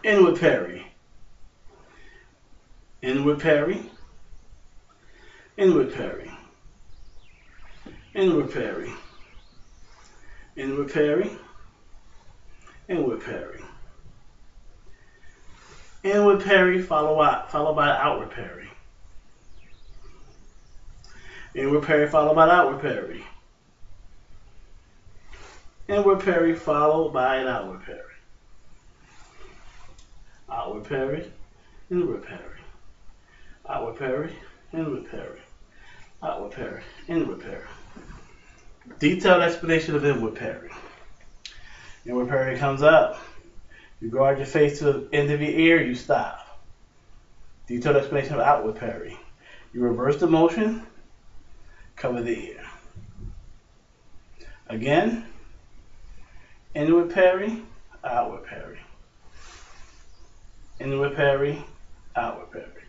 inward parry, inward parry, inward parry, inward parry, inward parry, inward parry, inward parry followed by outward parry, inward parry followed by outward parry, inward parry followed by an outward parry, outward parry, inward parry, outward parry, inward parry, outward parry, inward parry. Detailed explanation of inward parry. Inward parry comes up. You guard your face to the end of your ear, you stop. Detailed explanation of outward parry. You reverse the motion, cover the ear. Again, inward parry, outward parry. Inward parry, outward parry.